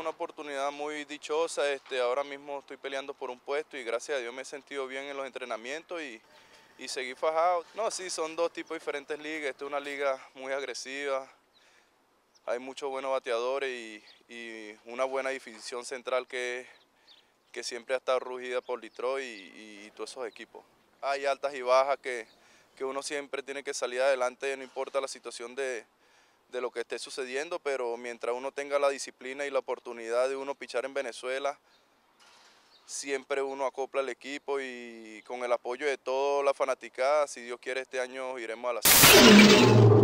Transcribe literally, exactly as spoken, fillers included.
una oportunidad muy dichosa. Este, ahora mismo estoy peleando por un puesto y gracias a Dios me he sentido bien en los entrenamientos y, y seguí fajado. No, sí, son dos tipos diferentes ligas. Esta es una liga muy agresiva. Hay muchos buenos bateadores y, y una buena división central que, que siempre ha estado rugida por Detroit y, y, y todos esos equipos. Hay altas y bajas que, que uno siempre tiene que salir adelante, no importa la situación de, de lo que esté sucediendo, pero mientras uno tenga la disciplina y la oportunidad de uno pichar en Venezuela, siempre uno acopla el equipo y con el apoyo de toda la fanaticada, si Dios quiere este año iremos a la serie.